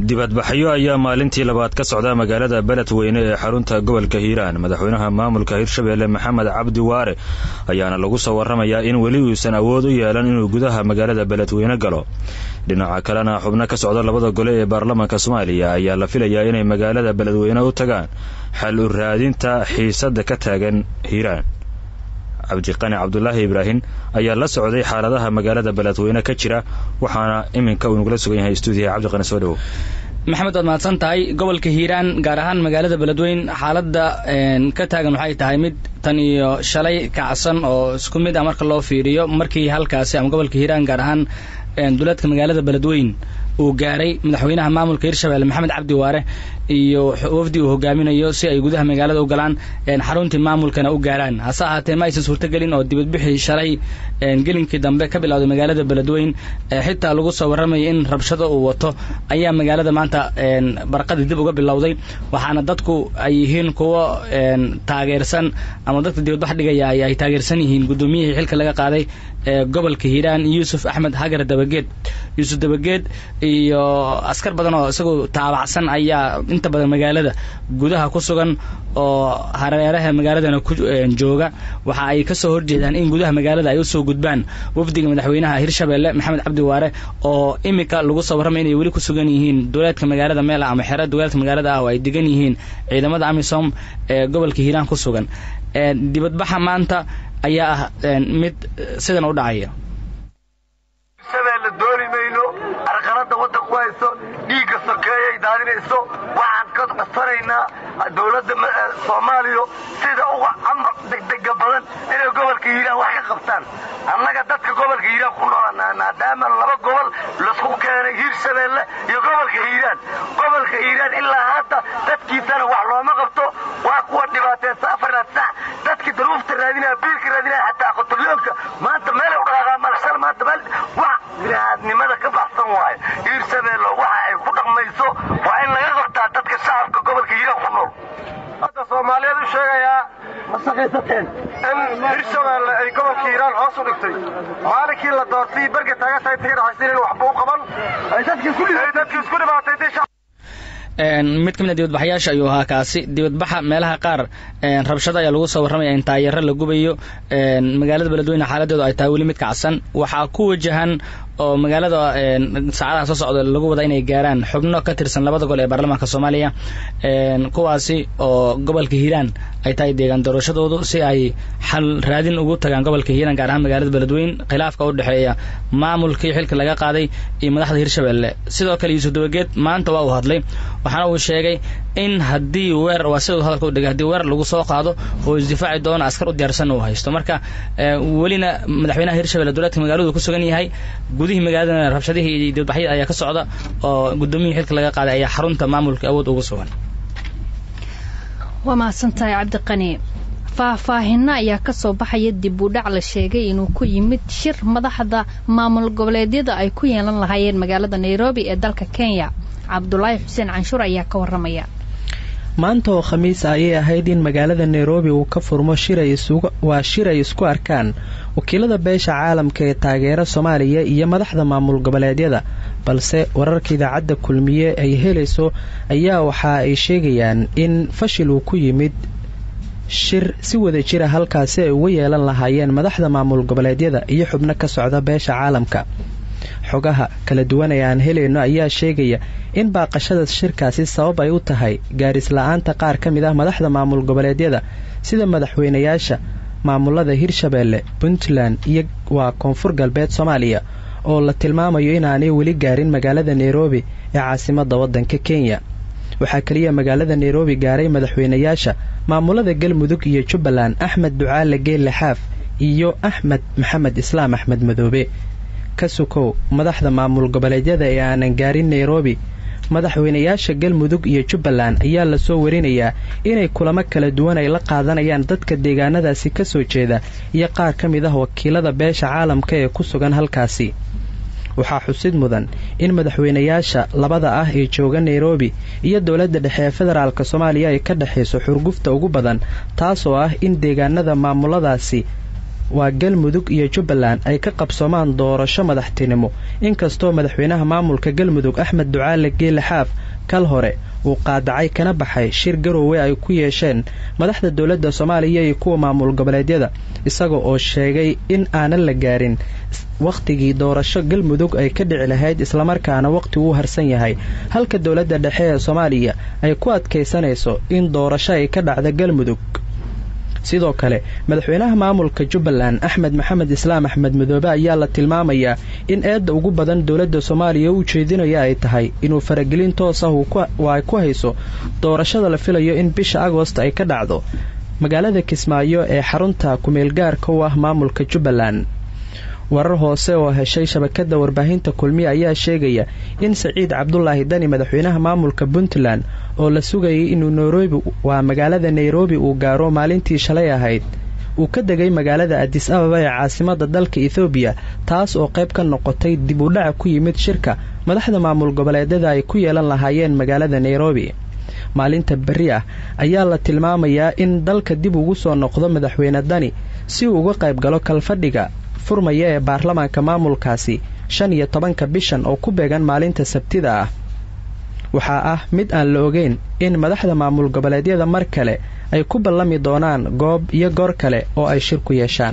dibadbaxyo ayaa maalintii labaad ka socda magaalada Beledweyne ee xarunta gobolka Hiiraan. Madaxweynaha maamulka Hirshabelle Maxamed Cabdi Waare ayaana lagu soo waramayaa in weli uusan awood u yeelan inuu gudaha magaalada Beledweyne galo. dhinaca kalena xubno ka socda labada gole ee baarlamaanka Soomaaliya ayaa la filayaa inay magaalada Beledweyne u tagaan xal u raadinta xiisada ka taagan Hiiraan. Cabdiqani Cabdullaahi Ibraahin ayaa la socday xaaladaha magaalada Beledweyne ka jira waxaana iminka uu nagula sugan yahay stuudiyaha Cabdiqani soo dhaw. maxamed waad mahadsan tahay. gobolka Hiiraan gaar ahaan magaalada Beledweyne xaaladda ka taagan waxay tahay mid tan iyo shalay kacsan oo isku mid ah marka loo fiiriyo markii halkaasi ama gobolka Hiiraan gaar ahaan duleedka magaalada Beledweyne uu gaaray madaxweynaha maamulka Hirshabelle Maxamed Cabdi Waare iyo wafdi uu hogaaminayo si ay gudaha magaalada u galaan xaruntii maamulkana u gaaraan. hase ahaatee ma aysan suurtagelin oo dibadbixii shalay gelinkii dambe ka bilowday magaalada Beledweyne xitaa lagu soo waramay in rabshado uu wato ayaa magaalada maanta barqadii dib uga bilowday, waxaana dadku ay yihiin kuwo taageersan ama dadka dibadbax dhigaya ay taageersan yihiin gudoomiyihii xilka laga qaaday gobolka Hiiraan Yuusuf Axmed Hagar Dabageed iyo askar badan oo isagu taabacsan ayaa inta badan magaalada gudaha ku sugan oo hareeraha magaaladana ku jooga. waxa ay ka soo horjeedaan in gudaha magaalada ay u soo gudbaan wafdiga madaxweynaha Hirshabelle Maxamed Cabdi Waare oo imika lagu soo waramay inay weli ku sugan yihiin duleedka magaalada meel ama xeerada duleedka magaalada ah oo ay degan yihiin ciidamada AMISOM ee gobolka Hiiraan ku sugan. dibadbaxa maanta ayaa mid sidan u dhacaya. Hirshabelle dooni mayno arqalada wada ku hayso dhiiga sokeeyay daadinayso. waxaan ka qasanaynaa dawladda Soomaaliya sida uga amar degdeg badan inay gobolka Hiiraan wax ka qabtaan. annaga dadka gobolka Hiiraan ku noolana maadaama laba gobol la isku keenay Hirshabelle iyo gobolka Hiiraan ilaa hadda dadkiisana wax looma qabto. waa kuwa dhibaataysan afarna sax dadkii duruufta raadinaya biilka raadinaya xataa qotolyoonka maanta meel u dhaqaaqaa malsal maanta meel wax bini'aadnimada ka baxsan waaye. Hirshabelle waxa ay ku dhaqmayso waa in laga qabtaa dadka shacabka gobolka Hiiraan ku nool. hadda Soomaaliyeed u sheegayaa masaqaysateen in Hirshabelle ay gobolka Hiiraan hoos u dhigtay maalinkii la doortay barga taagan tahay tigir waxba u qaban ay dadkii isku dhibaatay mid ka mid ah dibadbaxayaasha ayuu ahaa kaasi. dibadbaxa meelaha qaar rabshado ayaa lagu soo warramaya in taayaro la gubayo. magaalada Beledweyne xaaladeedu ay tahay weli mid kacsan. waxaa ku wajahan oo magaalada saacadaha soo socda lagu wada inay gaaraan xubno ka tirsan labada gol ee baarlamaanka Soomaaliya kuwaasi oo gobolka Hiiraan ay tahay deegaan doorashadoodu si ay xal raadin ugu tagaan gobolka Hiiraan gaar ahaan magaalada Beledweyne khilaafka u dhaxeeya maamulkii xilka laga qaaday iyo madaxda Hirshabelle. sidoo kale Yuusuf Dabageed maanta waa uu hadlay waxaana uu sheegay in haddii weer sidoo hadalka u dhigay haddii weer lagu soo qaado oo isdifaaci doono askar u diyaarsan uu haysto. marka welina madaxweynaha Hirshabelle duleedka magaaladu ku sugan yahay. gudihii magaalada rabshadihii iyo dibadbaxyada ayaa ka socda oo gudoomiyihii xilka laga qaaday ayaa xarunta maamulka awood ugu sugan. waa mahadsantahay Cabdiqani. faahfaahinna ayaa ka soo baxaya dib u dhac la sheegay inuu ku yimid shir madaxda maamul goboleedyada ay ku yeelan lahaayeen magaalada Nairobi ee dalka Kenya. Cabdullaahi Xuseen Canshuur ayaa ka waramaya. maanta oo khamiis ayay ahayd in magaalada Nairobi uu ka furmo shir ay isku arkaan wakiilada beesha caalamka ee taageera Soomaaliya iyo madaxda maamul goboleedyada, balse wararka idaacadda kulmiye ay helayso ayaa waxa ay sheegayaan in fashil uu ku yimid shir si wada jira halkaasi ay uga yeelan lahaayeen madaxda maamul goboleedyada iyo xubno ka socda beesha caalamka. xogaha kala duwan ee aan helayno ayaa sheegaya in baaqashada shirkaasi sabab ay u tahay gaaris la'aanta qaar ka mid ah madaxda maamul goboleedyada sida madaxweynayaasha maamulada Hirshabelle, Puntland iyo Koonfur Galbeed Soomaaliya oo la tilmaamayo inaanay weli gaarin magaalada Nairobi ee caasimadda waddanka Kenya. waxaa kaliya magaalada Nairobi gaaray madaxweynayaasha maamulada Galmudug iyo Jubbaland Axmed Ducaale Geelle Xaaf iyo Axmed Maxamed Islaam Axmed Madoobe. ka sukow madaxda maamul goboleedyada ee aanan gaarin Nairobi, madaxweynayaasha Galmudug iyo Jubbaland ayaa la soo warinayaa inay kulamo kala duwan ay la qaadanayaan dadka deegaanadaasi ka soo jeeda iyo qaar ka mid ah wakiilada beesha caalamka ee ku sugan halkaasi. waxaa xusid mudan in madaxweynayaasha labada ah ee jooga Nairobi iyo dawladda dhexe ee federaalka Soomaaliya ay ka dhaxayso xurgufta ugu badan taasoo ah in deegaanada maamuladaasi waa galmudug iyo jubbaland ay ka qabsoomaan doorasho madaxtinimo inkastoo madaxweynaha maamulka galmudug axmed ducaale geele xaaf kal hore uu qaadacay kana baxay shir garoowe ay ku yeesheen madaxda dowladda soomaaliya iyo kuwa maamul goboleedyada isaga oo sheegay in aanan la gaarin wakhtigii doorasho galmudug ay ka dhici lahayd islamarkaana wakhti uu harsan yahay halka dowladda dhexe ee soomaaliya ay ku adkaysanayso in doorasho ay ka dhacda galmudug sidoo kale madaxweynaha maamulka jubbaland axmed maxamed islaam axmed madoobe ayaa la tilmaamayaa in eedda ugu badan dowladda soomaaliya u jeedinaya ay tahay inuu faragelin toos ah ay ku hayso doorashada la filayo in bisha agoost ay ka dhacdo magaalada kismaayo ee xarunta kumeelgaarka u ah maamulka jubbaland warar hoose oo heshay shabakada warbaahinta kulmiye ayaa sheegaya in Saciid Cabdulaahi Dani madaxweynaha maamulka Puntland oo la sugayay inuu magaalada Nairobi uu gaaro maalintii shalay ahayd uu ka degay magaalada Addis Ababa ee caasimadda dalka Ethiopia taas oo qayb ka noqotay dib u dhac ku yimid shirka madaxda maamul goboleedyada ay ku yeelan lahaayeen magaalada Nairobi maalinta bari ah ayaa la tilmaamayaa in dalka dib ugu soo noqdo madaxweyne Dani si uu uga qayb galo kalfadhiga furmaya ee baarlamaanka maamulkaasi 15 bishan oo ku beegan maalinta Sabtida ah waxaa ah mid aan la ogeyn in madaxda maamul goboleedyada mar kale ay ku ballami doonaan goob iyo goor kale oo ay shir ku yeeshaan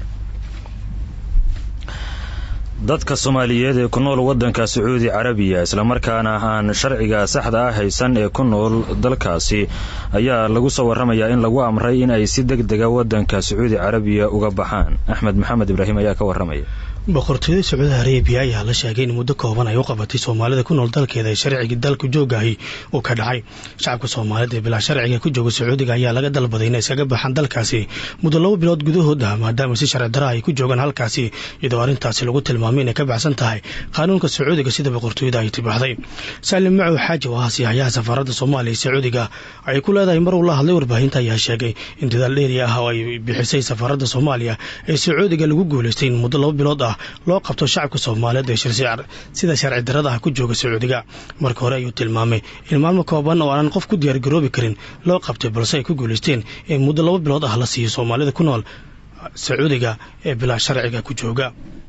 dadka Soomaaliyeed ee ku nool wadanka Sacuudi Carabiya isla markaana aan sharciga saxda ah haysan ee ku nool dalkaasi ayaa lagu soo waramayaa in lagu amray in ay si degdeg ah wadanka Sacuudi Carabiya uga baxaan Axmed Maxamed Ibraahim ayaa ka waramaya boqortooyada Sacuudi Carabiya ayaa la sheegay in muddo kooban ay u qabatay Soomaalida ku nool dalkeeda sharciga dalku joogahay oo ka dhacay shacabka Soomaalida ee bilaa sharciga ku jooga Sacuudiga ayaa laga dalbaday inay iskaga baxaan dalkaasi muddo 2 bilood gudahood maadaama si sharci darro ay ku joogan halkaasi iyadoo arrintaasi lagu tilmaamay inay ka baxsan tahay qaanuunka Sacuudiga sida boqortooyada ay tibaaxday Salim Macu Xaaji oo hay'adaha safaarada Soomaaliya ee Sacuudiga ay ku leedahay mar uu la hadlay warbaahinta ayaa sheegay in dadaal dheeri ah oo ay bixisay safaarada Soomaaliya ee Sacuudiga lagu guuleystay muddo 2 bilood ah loo qabto shacabka Soomaaliyeed ee sida sharci darrada ku jooga Sacuudiga marka hore ayuu tilmaamay in maalmo kooban oo aan qof ku diyaar garoobi karin loo qabtay balse ay ku guuleysteen in muddo 2 bilood ah la siiyo Soomaalida ku nool Sacuudiga ee bilaa sharciga ku jooga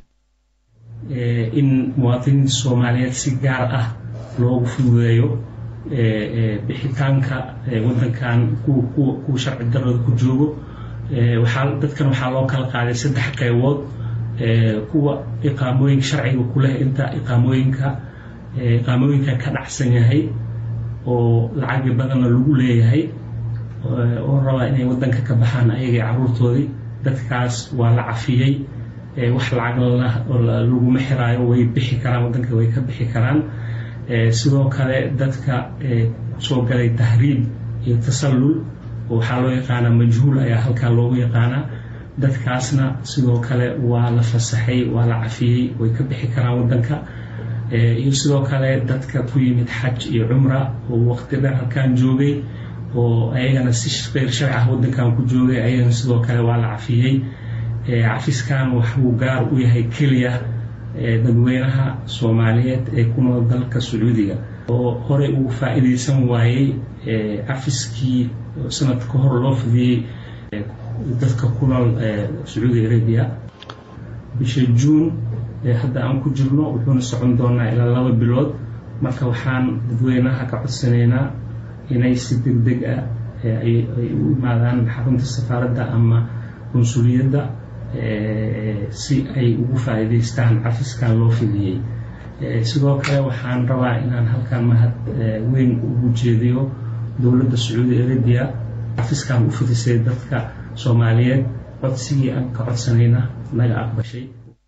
in muwaadiniinta Soomaaliyeed si gaar ah loogu fududeeyo bixitaanka wadankan ku sharci darrada ku joogo waxaa loo kala qaaday 3 qaybood kuwa iqaamooyinka sharciga ku leh inta iqaamooyinka ka dhacsan yahay oo lacag badan lagu leeyahay oo raba inay wadanka ka baxaan ayaga caruurtoodii dadkaas waa la cafiyay wax lacag lagu maxiraayo way bixi karaan wadanka way ka bixi karaan sidoo kale dadka soo galay tahriib iyo tasallul waxaa loo yaqaanaa majhuul ayaa halkaa loogu yaqaanaa dadkaasna sidoo kale waa la fasaxay waa la cafiyay way ka bixi karaan wadanka iyo sidoo kale dadka ku yimid xaj iyo umra oo waqti dheer halkaan joogay oo ayagana si qeyr sharci ah wadankan ku joogay ayagana sidoo kale waa la cafiyay cafiskan wuxuu gaar u yahay kaliya dadweynaha Soomaaliyeed ee ku nool dalka Sacuudiga oo hore ugu faa'iideysan waayay cafiskii sanad ka hor loo fidiyay dadka ku nool Sacuudi Carabiya bisha June hadda aan ku jirno wuxuuna socon doonaa ilaa 2 bilood marka waxaan dadweynaha ka codsanaynaa inay si degdeg ah ay u imaadaan xarunta safaaradda ama konsuliyadda si ay ugu faa'iideystaan cafiskan loo fidiyay sidoo kale waxaan rabaa inaan halkan mahad weyn ugu jeediyo dowladda Sacuudi Carabiya cafiskan u fidisay dadka Soomaaliyeed codsigii aan ka codsanayna naga aqbashay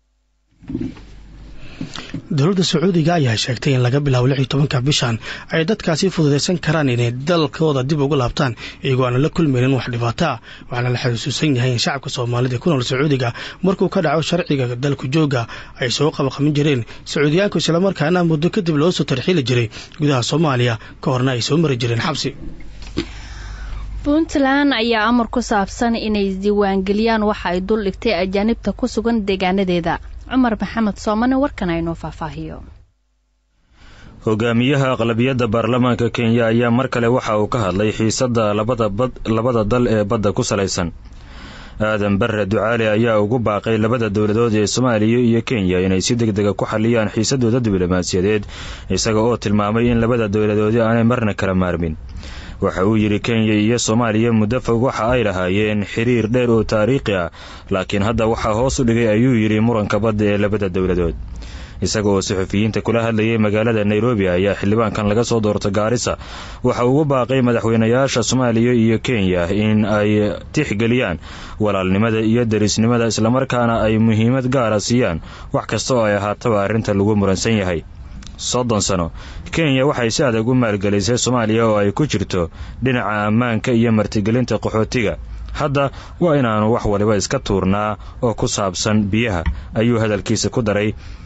dowladda Sacuudiga ayaa sheegtay in laga bilaabo 16 bishan ay dadkaasi fududeysan karaan inay dalkooda dib ugu laabtaan iyagoo aan la kulmaynin wax dhibaato ah waxaana la xasuusan yahay in shacabka Soomaaliyeed ku nool Sacuudiga markuu ka dhaco sharciga dalku jooga ay soo qaban jireen Sacuudiyaanku isla markaana muddo kadib loo soo tarxiili jiray gudaha Soomaaliya ka horna ay soo mari jireen xabsi Puntland ayaa amar ku saabsan inay diiwaangeliyaan waxa ay dul dhigtay ajaanibta ku sugan deegaanadeeda Umar Maxamed Soomane warkan aynu faahfaahiyo hogaamiyaha aqlabiyadda baarlamaanka Kenya ayaa mar kale waxa uu ka hadlay xiisadda labada dal ee badda ku salaysan aadan barre ducaale ayaa ugu baaqay labada dowladood ee Soomaaliya iyo Kenya inay si degdeg ku xaliyaan xiisadooda diblomaasiyadeed isaga oo tilmaamay in labada dowladood aanay marna kala maarmin. waxa uu yiri Kenya iyo Soomaaliya muddo fog waxa ay lahaayeen xiriir dheer oo taariikhi ah laakiin hadda waxa hoos u dhigay ayuu yiri muranka badda ee labada dowladood. isaga oo saxafiyiinta kula hadlayay magaalada Nairobi ayaa xildhibaankan laga soo doortay Gaarisa waxa uu ugu baaqay madaxweynayaasha Soomaaliya iyo Kenya in ay tixgeliyaan walaalnimada iyo derisnimada isla markaana ay muhiimad gaar ah siiyaan wax kasta oo ay ahaato arrinta lagu muransan yahay. 30 sano Kenya waxay si adag u maalgelisay Soomaaliya oo ay ku jirto dhinaca ammaanka iyo martigelinta qaxootiga. hadda waa inaanu wax waliba iska tuurnaa oo ku saabsan biyaha ayuu hadalkiisa ku daray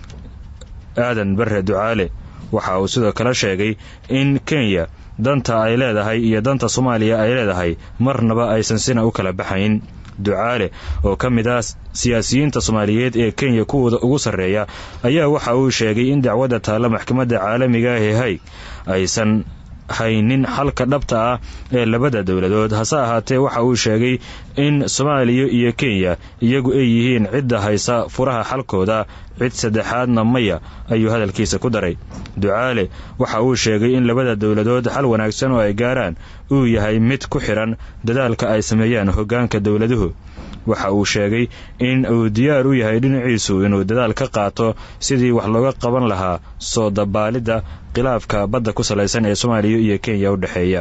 aadan barre ducaale. waxa uu sidoo kale sheegay in Kenya danta ay leedahay iyo danta Soomaaliya ay leedahay marnaba aysan sina u kala baxayn. ducaale oo ka mid ah siyaasiyiinta Soomaaliyeed ee Kenya kuwooda ugu sareeya ayaa waxa uu sheegay in dacwadda taala maxkamadda caalamiga ah ee Hague aysan haynin xalka dhabta ah ee labada dowladood. hase ahaatee waxa uu sheegay in Soomaaliya iyo Kenya iyagu ay yihiin cidda haysa furaha xalkooda, cid saddexaadna maya ayuu hadalkiisa ku daray. ducaale waxa uu sheegay in labada dowladood xal wanaagsan oo ay gaaraan uu yahay mid ku xiran dadaalka ay sameeyaan hoggaanka dowladuhu. waxa uu sheegay in uu diyaar u yahay dhinaciisu inuu dadaal ka qaato sidii wax looga qaban lahaa soo dabaalidda khilaafka badda ku salaysan ee Soomaaliya iyo Kenya u dhaxeeya.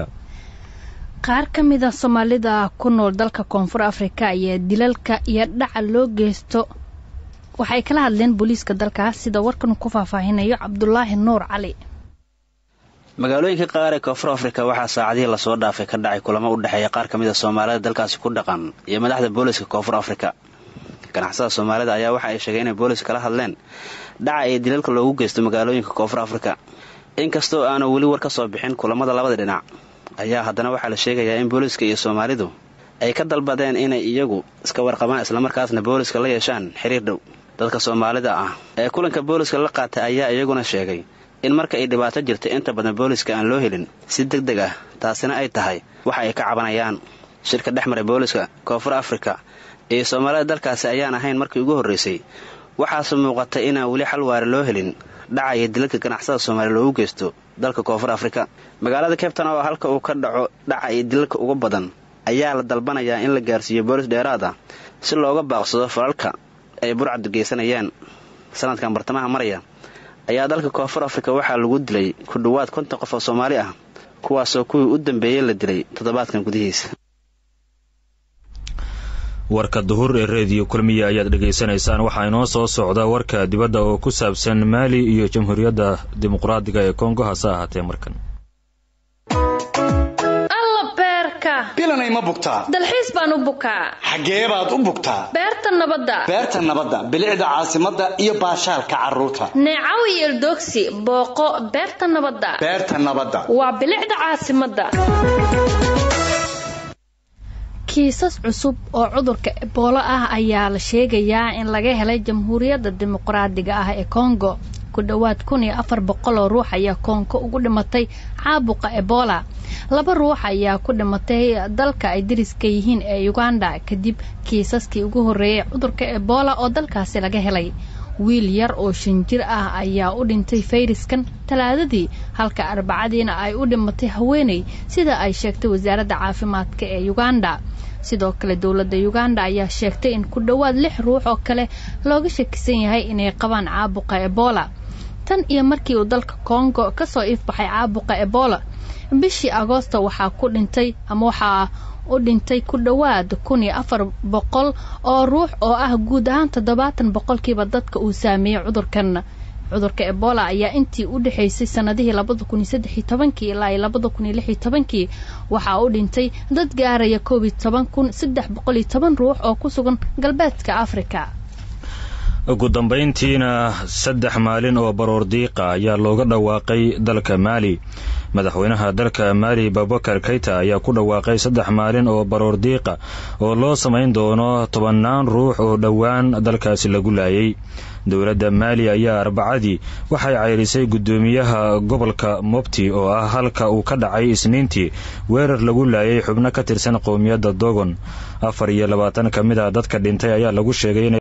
qaar ka mid ah Soomaalida ku nool dalka Koonfur Afrika ayaa dilalka iyo dhaca loo geysto waxay kala hadleen booliiska dalkaas sida warkan ku faahfaahinayo Cabdullaahi Nuur Cali. magaalooyinka qaar ee Koonfur Afrika waxaa saacadihii la soo dhaafay ka dhacay kulamo u dhaxeeya qaar ka mid ah Soomaalida dalkaasi ku dhaqan iyo madaxda booliiska Koonfur Afrika. ganacsatada Soomaalida ayaa waxa ay sheegeen in booliiska kala hadleen dhaca ee dilalka loogu geysto magaalooyinka Koonfur Afrika. inkastoo aanu weli war ka soo bixin kulamada labada dhinac ayaa haddana waxaa la sheegayaa in booliiska iyo Soomaalidu ay ka dalbadeen inay iyagu iska warqabaan isla markaasna booliiska la yeeshaan xiriir dhow. dadka Soomaalida ah ee kulanka booliiska la qaatay ayaa iyaguna sheegay in marka ay dhibaato jirto inta badan booliiska aan loo helin si degdeg ah taasina ay tahay waxa ay ka cabanayaan. shirka dhexmaray booliiska Koonfur Afrika iyo Soomaalida dalkaasi ayaan ahayn markii ugu horeysay. waxaase muuqata inaan weli xal waara loo helin dhacaya dilalka ganacsada Soomaaliya loogu geysto dalka Koonfur Afrika. magaalada Cape Town oo halka uu ka dhaco dhaca iyo dilalka ugu badan ayaa la dalbanayaa in la gaarsiiyo booliis dheeraad ah si looga baaqsado falalka ay burcad geysanayaan. sanadkan bartamaha maraya ayaa dalka Koonfur Afrika waxaa lagu dilay ku dhawaad 50 qof oo Soomaali ah kuwaasoo kuwii u dambeeyay la dilay toddobaadkan gudihiisa. warka duhur ee radio kulmiya ayaad dhageysanaysaan. waxaa inoo soo socda warka dibadda oo ku saabsan Mali iyo Jamhuuriyadda Dimuqraadiga ee Kongo. hase ahaatee markan bilanay ma bugtaa dalxiis baan u bukaa. xagee baad u bugtaa? beerta nabadda bilicda caasimadda iyo baashaalka carruurta. neecaw iyo eldoogsi booqo beerta nabadda waa bilicda caasimadda. kiisas cusub oo cudurka Ebola ah ayaa la sheegayaa in laga helay Jamhuuriyadda Dimuqraadiga ah ee Kongo. ku dhawaad 1400 oo ruux ayaa Kongo ugu dhimatay caabuqa Ebola. 2 ruux ayaa ku dhimatay dalka ay dariska yihiin ee Uganda kadib kiisaskii ugu horeeyay cudurka Ebola oo dalkaasi laga helay. wiil yar oo 5 jir ah ayaa u dhintay fayraskan Talaadadii halka Arbacadiina ay u dhimatay haweeney sida ay sheegtay wasaaradda caafimaadka ee Uganda. sidoo kale dawladda Uganda ayaa sheegtay in ku dhawaad 6 ruux oo kale looga shakisan yahay inay qabaan caabuqa Ebola. tan iyo markii uu dalka Kongo ka soo ifbaxay caabuqa Ebola bishii Agoosto waxaa u dhintay ku dhawaad 1400 oo ruux oo ah guud ahaan 70% dadka uu saameeyay cudurka Ebola ayaa intii u dhaxaysay sanadihii 2013 ilaa 2016 waxaa u dhintay dad gaaraya 12310 ruux oo ku sugan galbeedka Afrika. ugu dambeyntiina 3 maalin oo baroor diiqa ayaa looga dhawaaqay dalka Mali. madaxweynaha dalka Mali Boubacar Keita ayaa ku dhawaaqay 3 maalin oo baroor diiqa oo loo sameyn doono 10 ruux oo dhawaan dalkaasi lagu laayay. dowladda maali ayaa arbacadii waxay ceyrisay guddoomiyaha gobolka mopti oo ah halka uu ka dhacay isniintii weerar lagu laayay xubno ka tirsan qowmiyadda dogon 24 ka mid ah dadka dhintay ayaa lagu sheegay